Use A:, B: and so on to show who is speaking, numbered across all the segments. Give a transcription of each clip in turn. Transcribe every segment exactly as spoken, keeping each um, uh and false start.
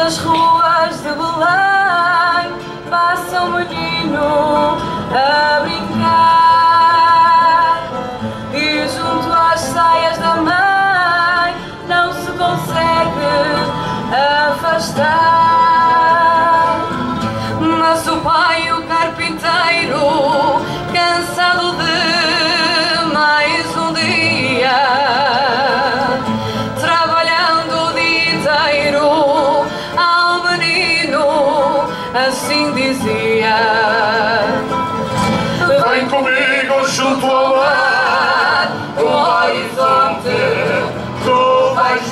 A: Pelas ruas de Belém passa um menino a brincar, e junto às saias da mãe não se consegue afastar. Mas o pai, o carpinteiro, cansado de mais um dia, trabalhando o dia inteiro, ao menino assim dizia:
B: vem comigo junto ao mar, o horizonte tu vais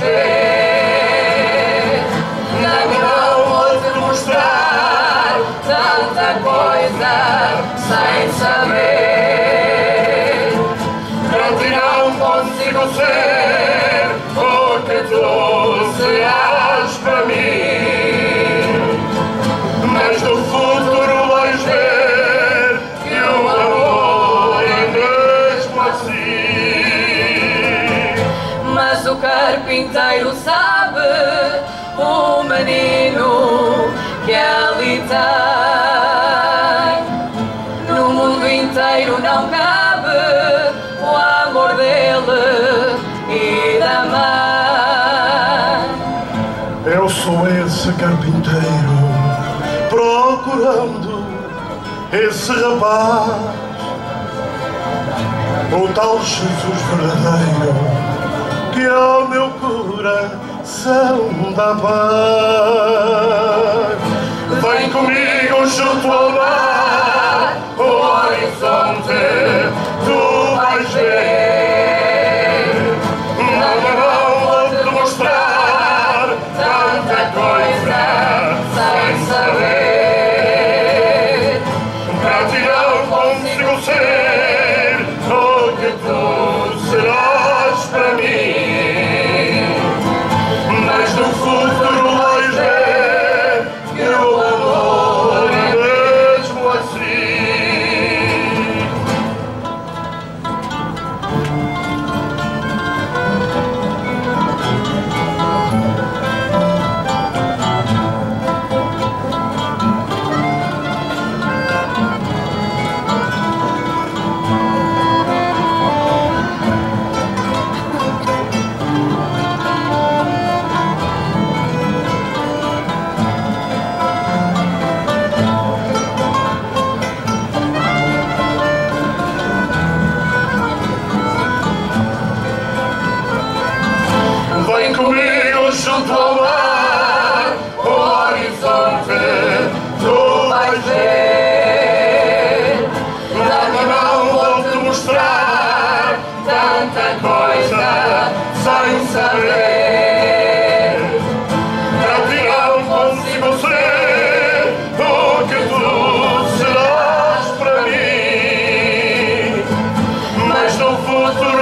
B: ver. Não vou-te mostrar tanta coisa sem saber. Para ti não consigo ser o que tu serás para mim, mas no futuro vais ver que o amor é mesmo assim.
A: Mas o carpinteiro sabe, o menino que ali tem, no mundo inteiro não cabe o amor dele e da mãe.
B: Eu sou esse carpinteiro procurando esse rapaz, o tal Jesus verdadeiro que ao meu coração dá paz. Vem comigo junto ao mar, o horizonte tu vais ver. Não, não vou-te mostrar tanta coisa sem saber. Para ti não consigo ser o que tu serás para mim, mas no futuro vais ver que o amor é mesmo assim. Vem comigo junto ao mar, o horizonte tu vais ver. Não, não vou-te mostrar tanta coisa sem saber. Para ti não consigo ser o que tu serás para mim, mas no futuro